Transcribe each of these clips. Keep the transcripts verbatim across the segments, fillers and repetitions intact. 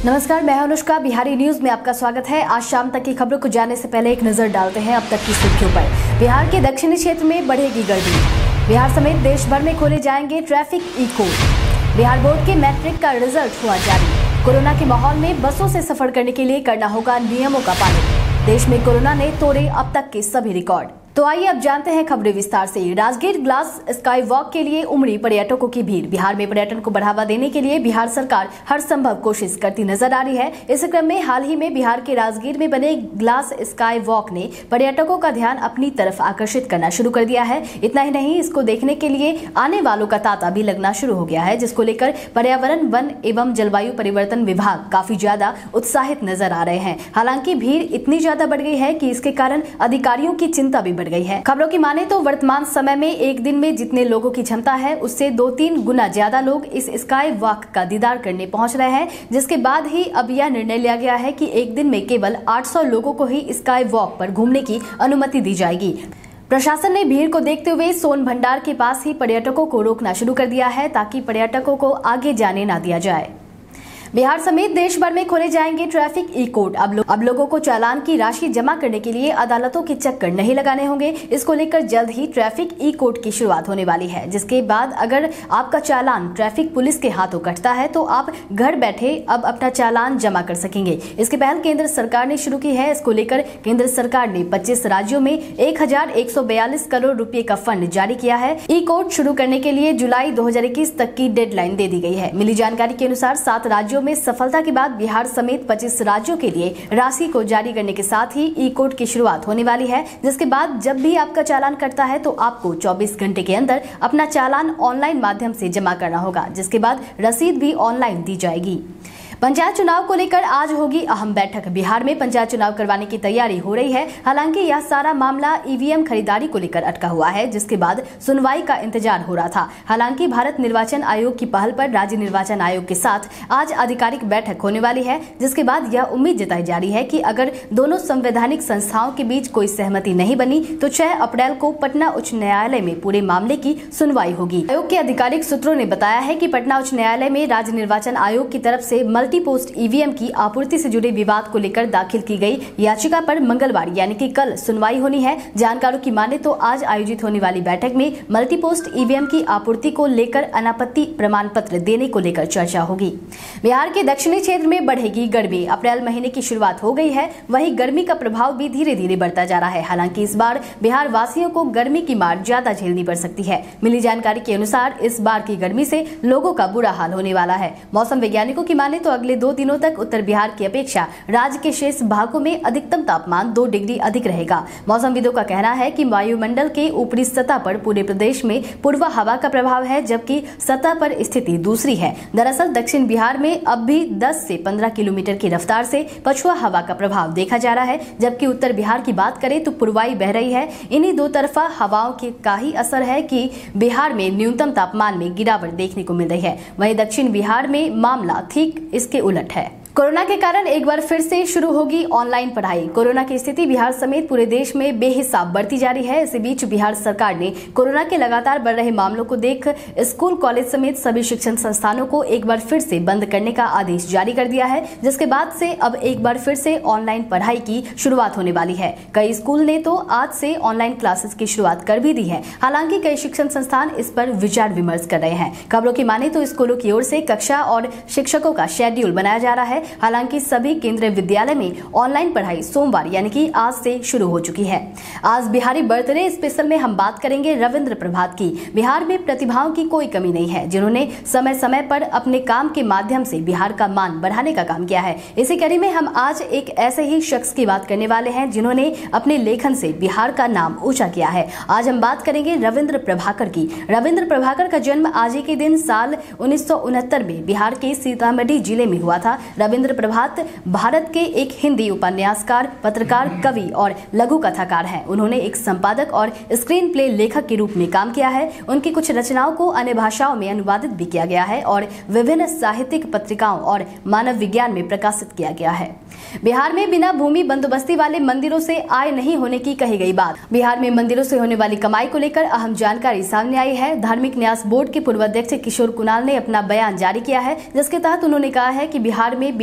नमस्कार, मैं अनुष्का। बिहारी न्यूज में आपका स्वागत है। आज शाम तक की खबरों को जानने से पहले एक नजर डालते हैं अब तक की सुर्खियों पर। बिहार के दक्षिणी क्षेत्र में बढ़ेगी गर्मी। बिहार समेत देश भर में खोले जाएंगे traffic e code. Bihar board के मैट्रिक का रिजल्ट हुआ जारी। कोरोना के माहौल में बसों से सफर करने के लिए करना होगा नियमों का पालन। देश में कोरोना ने तोड़े अब तक के सभी रिकॉर्ड। तो आइए अब जानते हैं खबरें विस्तार से। राजगीर ग्लास स्काई वॉक के लिए उमड़ी पर्यटकों की भीड़। बिहार में पर्यटन को बढ़ावा देने के लिए बिहार सरकार हर संभव कोशिश करती नजर आ रही है। इस क्रम में हाल ही में बिहार के राजगीर में बने ग्लास स्काई वॉक ने पर्यटकों का ध्यान अपनी तरफ आकर्षित करना शुरू कर दिया है। इतना ही नहीं, इसको देखने के लिए आने वालों का तांता भी लगना शुरू हो गया है, जिसको लेकर पर्यावरण, वन एवं जलवायु परिवर्तन विभाग काफी ज्यादा उत्साहित नजर आ रहे हैं। हालांकि भीड़ इतनी ज्यादा बढ़ गई है कि इसके कारण अधिकारियों की चिंता भी गई है। खबरों की माने तो वर्तमान समय में एक दिन में जितने लोगों की क्षमता है उससे दो तीन गुना ज्यादा लोग इस स्काई वॉक का दीदार करने पहुंच रहे हैं, जिसके बाद ही अब यह निर्णय लिया गया है कि एक दिन में केवल आठ सौ लोगों को ही स्काई वॉक पर घूमने की अनुमति दी जाएगी। प्रशासन ने भीड़ को देखते हुए सोन भंडार के पास ही पर्यटकों को रोकना शुरू कर दिया है, ताकि पर्यटकों को आगे जाने न दिया जाए। बिहार समेत देश भर में खोले जाएंगे ट्रैफिक ई कोड। अब, लो, अब लोगों को चालान की राशि जमा करने के लिए अदालतों के चक्कर नहीं लगाने होंगे। इसको लेकर जल्द ही ट्रैफिक ई कोड की शुरुआत होने वाली है, जिसके बाद अगर आपका चालान ट्रैफिक पुलिस के हाथों कटता है तो आप घर बैठे अब अपना चालान जमा कर सकेंगे। इसकी पहल केंद्र सरकार ने शुरू की है। इसको लेकर केंद्र सरकार ने पच्चीस राज्यों में एक हजार एक सौ बयालीस करोड़ रुपए का फंड जारी किया है। ई कोड शुरू करने के लिए जुलाई दो हजार इक्कीस तक की डेडलाइन दे दी गई है। मिली जानकारी के अनुसार सात राज्यों में सफलता के बाद बिहार समेत पच्चीस राज्यों के लिए राशि को जारी करने के साथ ही ई कोड की शुरुआत होने वाली है, जिसके बाद जब भी आपका चालान कटता है तो आपको चौबीस घंटे के अंदर अपना चालान ऑनलाइन माध्यम से जमा करना होगा, जिसके बाद रसीद भी ऑनलाइन दी जाएगी। पंचायत चुनाव को लेकर आज होगी अहम बैठक। बिहार में पंचायत चुनाव करवाने की तैयारी हो रही है। हालांकि यह सारा मामला ईवीएम खरीदारी को लेकर अटका हुआ है, जिसके बाद सुनवाई का इंतजार हो रहा था। हालांकि भारत निर्वाचन आयोग की पहल पर राज्य निर्वाचन आयोग के साथ आज आधिकारिक बैठक होने वाली है, जिसके बाद यह उम्मीद जताई जा रही है कि अगर दोनों संवैधानिक संस्थाओं के बीच कोई सहमति नहीं बनी तो छह अप्रैल को पटना उच्च न्यायालय में पूरे मामले की सुनवाई होगी। आयोग के आधिकारिक सूत्रों ने बताया है कि पटना उच्च न्यायालय में राज्य निर्वाचन आयोग की तरफ से मल्टी पोस्ट ईवीएम की आपूर्ति से जुड़े विवाद को लेकर दाखिल की गई याचिका पर मंगलवार यानी कि कल सुनवाई होनी है। जानकारों की माने तो आज आयोजित होने वाली बैठक में मल्टी पोस्ट ईवीएम की आपूर्ति को लेकर अनापत्ति प्रमाण पत्र देने को लेकर चर्चा होगी। बिहार के दक्षिणी क्षेत्र में बढ़ेगी गर्मी। अप्रैल महीने की शुरुआत हो गई है, वहीं गर्मी का प्रभाव भी धीरे धीरे बढ़ता जा रहा है। हालांकि इस बार बिहार वासियों को गर्मी की मार ज्यादा झेलनी पड़ सकती है। मिली जानकारी के अनुसार इस बार की गर्मी से लोगों का बुरा हाल होने वाला है। मौसम वैज्ञानिकों की माने तो अगले दो दिनों तक उत्तर बिहार की अपेक्षा राज्य के शेष भागों में अधिकतम तापमान दो डिग्री अधिक रहेगा। मौसमविदों का कहना है कि वायुमंडल के ऊपरी सतह पर पूरे प्रदेश में पूर्वा हवा का प्रभाव है, जबकि सतह पर स्थिति दूसरी है। दरअसल दक्षिण बिहार में अब भी दस से पंद्रह किलोमीटर की रफ्तार से पछुआ हवा का प्रभाव देखा जा रहा है, जबकि उत्तर बिहार की बात करें तो पूर्वाई बह रही है। इन्हीं दो तरफा हवाओं के का ही असर है कि बिहार में न्यूनतम तापमान में गिरावट देखने को मिल रही है। वहीं दक्षिण बिहार में मामला ठीक इसके उलट है। कोरोना के कारण एक बार फिर से शुरू होगी ऑनलाइन पढ़ाई। कोरोना की स्थिति बिहार समेत पूरे देश में बेहिसाब बढ़ती जा रही है। इसी बीच बिहार सरकार ने कोरोना के लगातार बढ़ रहे मामलों को देख स्कूल, कॉलेज समेत सभी शिक्षण संस्थानों को एक बार फिर से बंद करने का आदेश जारी कर दिया है, जिसके बाद से अब एक बार फिर से ऑनलाइन पढ़ाई की शुरुआत होने वाली है। कई स्कूल ने तो आज से ऑनलाइन क्लासेस की शुरुआत कर भी दी है। हालांकि कई शिक्षण संस्थान इस पर विचार विमर्श कर रहे हैं। खबरों की माने तो स्कूलों की ओर से कक्षा और शिक्षकों का शेड्यूल बनाया जा रहा है। हालांकि सभी केंद्रीय विद्यालय में ऑनलाइन पढ़ाई सोमवार यानी कि आज से शुरू हो चुकी है। आज बिहारी बर्थडे स्पेशल में हम बात करेंगे रविंद्र प्रभात की। बिहार में प्रतिभाओं की कोई कमी नहीं है, जिन्होंने समय समय पर अपने काम के माध्यम से बिहार का मान बढ़ाने का काम किया है। इसी कड़ी में हम आज एक ऐसे ही शख्स की बात करने वाले हैं जिन्होंने अपने लेखन से बिहार का नाम ऊंचा किया है। आज हम बात करेंगे रविंद्र प्रभाकर की। रविंद्र प्रभाकर का जन्म आज ही के दिन साल उन्नीस सौ उनहत्तर में बिहार के सीतामढ़ी जिले में हुआ था। रविंद्र प्रभात भारत के एक हिंदी उपन्यासकार, पत्रकार, कवि और लघु कथाकार हैं। उन्होंने एक संपादक और स्क्रीन प्ले लेखक के रूप में काम किया है। उनकी कुछ रचनाओं को अन्य भाषाओं में अनुवादित भी किया गया है और विभिन्न साहित्यिक पत्रिकाओं और मानव विज्ञान में प्रकाशित किया गया है। बिहार में बिना भूमि बंदोबस्ती वाले मंदिरों से आय नहीं होने की कही गई बात। बिहार में मंदिरों से होने वाली कमाई को लेकर अहम जानकारी सामने आई है। धार्मिक न्यास बोर्ड के पूर्व अध्यक्ष किशोर कुणाल ने अपना बयान जारी किया है, जिसके तहत उन्होंने कहा है कि बिहार में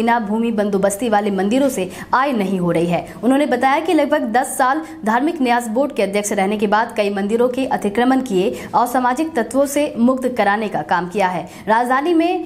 बिना भूमि बंदोबस्ती वाले मंदिरों से आय नहीं हो रही है। उन्होंने बताया कि लगभग दस साल धार्मिक न्यास बोर्ड के अध्यक्ष रहने के बाद कई मंदिरों के अतिक्रमण किए असामाजिक तत्वों से मुक्त कराने का काम किया है। राजधानी में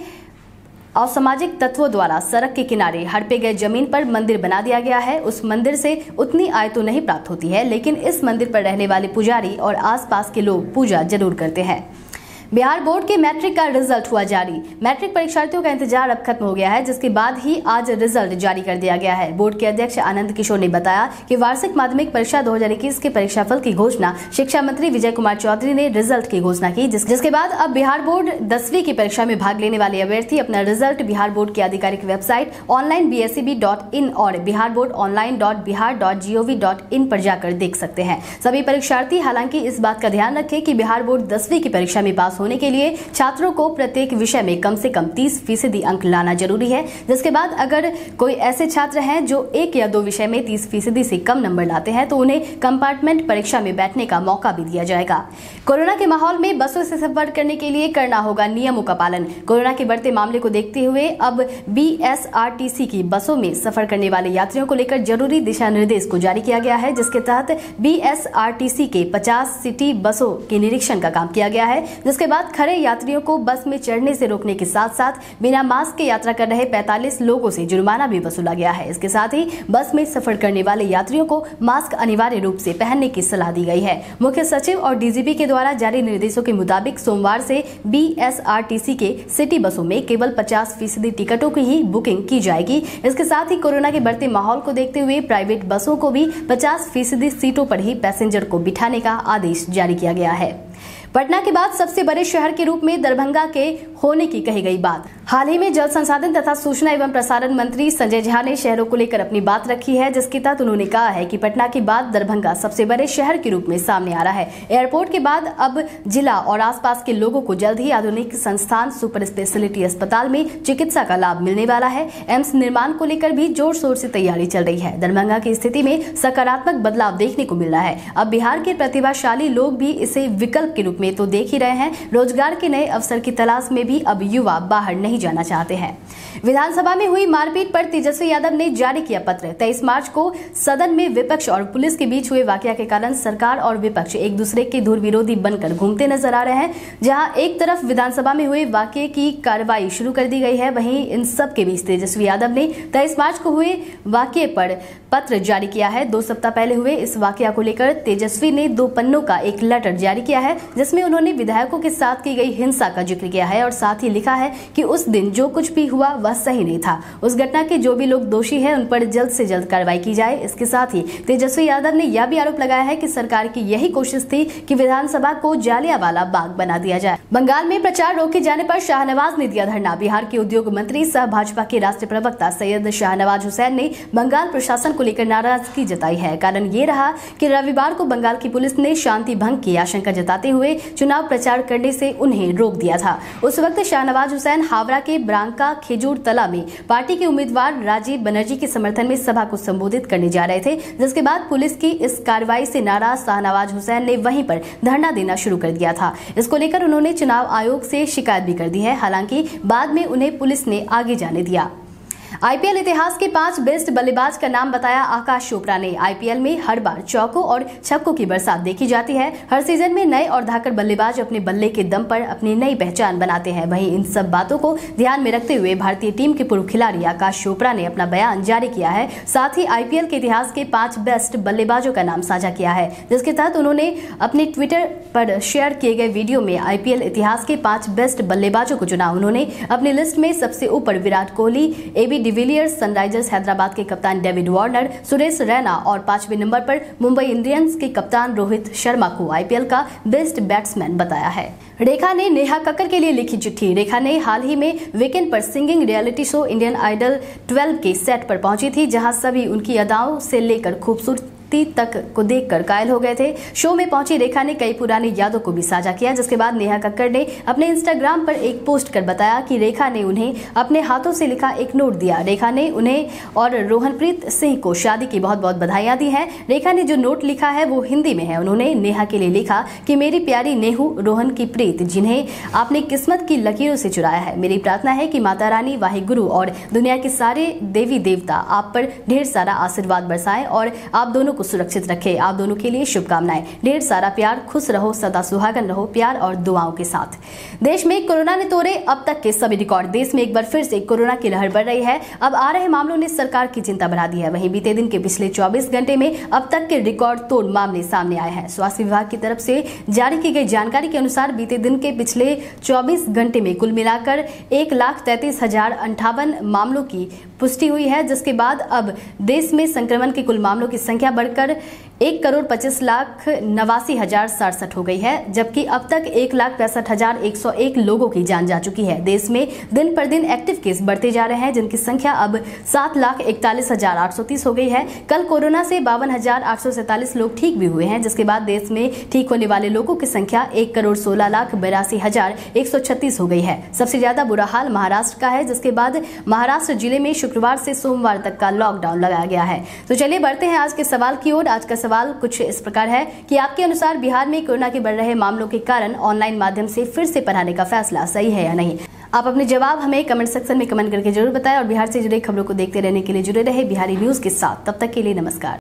असामाजिक तत्वों द्वारा सड़क के किनारे हड़पे गए जमीन पर मंदिर बना दिया गया है। उस मंदिर से उतनी आय तो नहीं प्राप्त होती है, लेकिन इस मंदिर पर रहने वाले पुजारी और आसपास के लोग पूजा जरूर करते हैं। बिहार बोर्ड के मैट्रिक का रिजल्ट हुआ जारी। मैट्रिक परीक्षार्थियों का इंतजार अब खत्म हो गया है, जिसके बाद ही आज रिजल्ट जारी कर दिया गया है। बोर्ड के अध्यक्ष आनंद किशोर ने बताया कि वार्षिक माध्यमिक परीक्षा दो हज़ार इक्कीस के परीक्षाफल की घोषणा शिक्षा मंत्री विजय कुमार चौधरी ने रिजल्ट की घोषणा की, जिस, जिसके बाद अब बिहार बोर्ड दसवीं की परीक्षा में भाग लेने वाले अभ्यर्थी अपना रिजल्ट बिहार बोर्ड की आधिकारिक website online B S E B dot in और Bihar board online dot Bihar dot G O V dot in पर जाकर देख सकते हैं। सभी परीक्षार्थी हालांकि इस बात का ध्यान रखें कि बिहार बोर्ड दसवीं की परीक्षा में पास होने के लिए छात्रों को प्रत्येक विषय में कम से कम तीस फीसदी अंक लाना जरूरी है। जिसके बाद अगर कोई ऐसे छात्र हैं जो एक या दो विषय में तीस फीसदी से कम नंबर लाते हैं तो उन्हें कंपार्टमेंट परीक्षा में बैठने का मौका भी दिया जाएगा। कोरोना के माहौल में बसों से सफर करने के लिए करना होगा नियमों का पालन। कोरोना के बढ़ते मामले को देखते हुए अब B S R T C की बसों में सफर करने वाले यात्रियों को लेकर जरूरी दिशा निर्देश को जारी किया गया है, जिसके तहत B S R T C के पचास सिटी बसों के निरीक्षण का काम किया गया है। जिसके बाद खड़े यात्रियों को बस में चढ़ने से रोकने के साथ साथ बिना मास्क के यात्रा कर रहे पैंतालीस लोगों से जुर्माना भी वसूला गया है। इसके साथ ही बस में सफर करने वाले यात्रियों को मास्क अनिवार्य रूप से पहनने की सलाह दी गई है। मुख्य सचिव और डी जी पी के द्वारा जारी निर्देशों के मुताबिक सोमवार से B S R T C के सिटी बसों में केवल पचास फीसदी टिकटों की ही बुकिंग की जाएगी। इसके साथ ही कोरोना के बढ़ते माहौल को देखते हुए प्राइवेट बसों को भी पचास फीसदी सीटों पर ही पैसेंजर को बिठाने का आदेश जारी किया गया है। पटना के बाद सबसे बड़े शहर के रूप में दरभंगा के होने की कही गई बात। हाल ही में जल संसाधन तथा सूचना एवं प्रसारण मंत्री संजय झा ने शहरों को लेकर अपनी बात रखी है, जिसके तहत उन्होंने कहा है कि पटना के बाद दरभंगा सबसे बड़े शहर के रूप में सामने आ रहा है। एयरपोर्ट के बाद अब जिला और आसपास के लोगों को जल्द ही आधुनिक संस्थान सुपर स्पेशलिटी अस्पताल में चिकित्सा का लाभ मिलने वाला है। एम्स निर्माण को लेकर भी जोर शोर से तैयारी चल रही है। दरभंगा की स्थिति में सकारात्मक बदलाव देखने को मिल रहा है। अब बिहार के प्रतिभाशाली लोग भी इसे विकल्प के रूप में तो देख ही रहे हैं। रोजगार के नए अवसर की तलाश में भी अब युवा बाहर नहीं जाना चाहते हैं। विधानसभा में हुई मारपीट पर तेजस्वी यादव ने जारी किया पत्र। तेईस मार्च को सदन में विपक्ष और पुलिस के बीच हुए वाकया के कारण सरकार और विपक्ष एक दूसरे के धुर विरोधी बनकर घूमते नजर आ रहे हैं। जहां एक तरफ विधानसभा में हुए वाकये की कार्रवाई शुरू कर दी गई है, वहीं इन सब के बीच तेजस्वी यादव ने तेईस मार्च को हुए वाकये पर पत्र जारी किया है। दो सप्ताह पहले हुए इस वाकया को लेकर तेजस्वी ने दो पन्नों का एक लेटर जारी किया है, जिसमें उन्होंने विधायकों के साथ की गई हिंसा का जिक्र किया है और साथ ही लिखा है कि उस दिन जो कुछ भी हुआ वह सही नहीं था। उस घटना के जो भी लोग दोषी हैं उन पर जल्द से जल्द कार्रवाई की जाए। इसके साथ ही तेजस्वी यादव ने यह भी आरोप लगाया है कि सरकार की यही कोशिश थी कि विधानसभा को जालियावाला बाग बना दिया जाए। बंगाल में प्रचार रोके जाने पर शाहनवाज ने दिया धरना। बिहार के उद्योग मंत्री सह भाजपा के राष्ट्रीय प्रवक्ता सैयद शाहनवाज हुसैन ने बंगाल प्रशासन को लेकर नाराजगी जताई है। कारण ये रहा कि रविवार को बंगाल की पुलिस ने शांति भंग की आशंका जताते हुए चुनाव प्रचार करने से उन्हें रोक दिया था। उस वक्त शाहनवाज हुसैन हावड़ा के ब्रांका खेजूर तला में पार्टी के उम्मीदवार राजीव बनर्जी के समर्थन में सभा को संबोधित करने जा रहे थे, जिसके बाद पुलिस की इस कार्रवाई से नाराज शाहनवाज हुसैन ने वहीं पर धरना देना शुरू कर दिया था। इसको लेकर उन्होंने चुनाव आयोग से शिकायत भी कर दी है। हालांकि बाद में उन्हें पुलिस ने आगे जाने दिया। आई पी एल इतिहास के पांच बेस्ट बल्लेबाज का नाम बताया आकाश चोपड़ा ने। आई पी एल में हर बार चौकों और छक्कों की बरसात देखी जाती है। हर सीजन में नए और धाकड़ बल्लेबाज अपने बल्ले के दम पर अपनी नई पहचान बनाते हैं। वहीं इन सब बातों को ध्यान में रखते हुए भारतीय टीम के पूर्व खिलाड़ी आकाश चोपड़ा ने अपना बयान जारी किया है। साथ ही आई पी एल के इतिहास के पांच बेस्ट बल्लेबाजों का नाम साझा किया है, जिसके तहत उन्होंने अपने ट्विटर पर शेयर किए गए वीडियो में आई पी एल इतिहास के पांच बेस्ट बल्लेबाजों को चुना। उन्होंने अपनी लिस्ट में सबसे ऊपर Virat Kohli, A B de Villiers, Sunrisers Hyderabad के कप्तान डेविड वार्नर, सुरेश रैना और पांचवें नंबर पर मुंबई इंडियंस के कप्तान रोहित शर्मा को आई पी एल का बेस्ट बैट्समैन बताया है। रेखा ने नेहा कक्कर के लिए लिखी चिट्ठी। रेखा ने हाल ही में वीकेंड पर singing reality show Indian idol twelve के सेट पर पहुंची थी, जहां सभी उनकी अदाओं से लेकर खूबसूरती खूबसूरती तक को देखकर कायल हो गए थे। शो में पहुंची रेखा ने कई पुरानी यादों को भी साझा किया, जिसके बाद नेहा कक्कड़ ने अपने इंस्टाग्राम पर एक पोस्ट कर बताया कि रेखा ने उन्हें अपने हाथों से लिखा एक नोट दिया। रेखा ने उन्हें और रोहनप्रीत सिंह को शादी की बहुत बहुत बधाइयां दी हैं। रेखा ने जो नोट लिखा है वो हिंदी में है। उन्होंने नेहा के लिए लिखा कि मेरी प्यारी नेहू, रोहन की प्रीत, जिन्हें आपने किस्मत की लकीरों से चुराया है, मेरी प्रार्थना है कि माता रानी, वाहिगुरु और दुनिया के सारे देवी देवता आप पर ढेर सारा आशीर्वाद बरसाएं और आप दोनों को सुरक्षित रखें। आप दोनों के लिए शुभकामनाएं, ढेर सारा प्यार, खुश रहो, सदा सुहागन रहो, प्यार और दुआओं के साथ। देश में कोरोना ने तोड़े अब तक के सभी रिकॉर्ड। देश में एक बार फिर से कोरोना की लहर बढ़ रही है। अब आ रहे मामलों ने सरकार की चिंता बढ़ा दी है। वहीं बीते दिन के पिछले चौबीस घंटे में अब तक के रिकॉर्ड तोड़ मामले सामने आए हैं। स्वास्थ्य विभाग की तरफ से जारी की गई जानकारी के अनुसार बीते दिन के पिछले चौबीस घंटे में कुल मिलाकर एक लाख तैंतीस हजार अंठावन मामलों की पुष्टि हुई है, जिसके बाद अब देश में संक्रमण के कुल मामलों की संख्या बढ़कर एक करोड़ पच्चीस लाख नवासी हजार सड़सठ हो गई है, जबकि अब तक एक लाख पैंसठ हजार एक सौ एक लोगों की जान जा चुकी है। देश में दिन पर दिन एक्टिव केस बढ़ते जा रहे हैं, जिनकी संख्या अब सात लाख इकतालीस हजार आठ सौ तीस हो गई है। कल कोरोना से बावन हजार आठ सौ सैंतालीस लोग ठीक भी हुए हैं, जिसके बाद देश में ठीक होने वाले लोगों की संख्या एक करोड़ सोलह लाख बिरासी हजार एक सौ छत्तीस हो गई है। सबसे ज्यादा बुरा हाल महाराष्ट्र का है, जिसके बाद महाराष्ट्र जिले में शुक्रवार से सोमवार तक का लॉकडाउन लगाया गया है। तो चलिए बढ़ते हैं आज के सवाल की ओर। आज का सवाल कुछ इस प्रकार है कि आपके अनुसार बिहार में कोरोना के बढ़ रहे मामलों के कारण ऑनलाइन माध्यम से फिर से पढ़ाने का फैसला सही है या नहीं? आप अपने जवाब हमें कमेंट सेक्शन में कमेंट करके जरूर बताएं और बिहार से जुड़े खबरों को देखते रहने के लिए जुड़े रहे बिहारी न्यूज के साथ। तब तक के लिए नमस्कार।